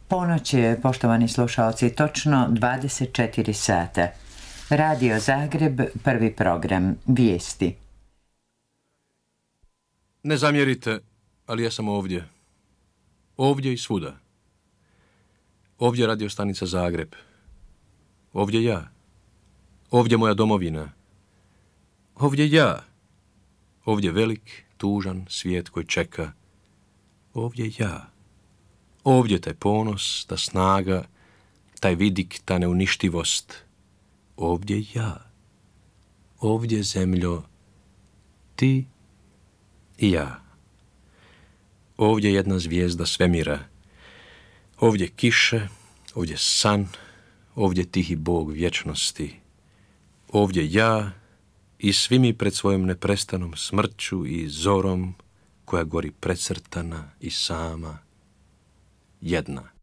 Ponoć je, poštovani slušalci, točno 24 sata. Radio Zagreb, prvi program, vijesti. Ne zamjerite, ali ja sam ovdje. Ovdje i svuda. Ovdje radio stanica Zagreb. Ovdje ja. Ovdje moja domovina. Ovdje ja. Ovdje velik, tužan svijet koji čeka. Ovdje ja. Ovdje taj ponos, ta snaga, taj vidik, ta neuništivost. Ovdje ja. Ovdje zemljo, ti i ja. Ovdje jedna zvijezda svemira. Ovdje kiše, ovdje san, ovdje tihi Bog vječnosti. Ovdje ja i svi mi pred svojom neprestanom smrću i zorom koja gori precrtana i sama, jedna.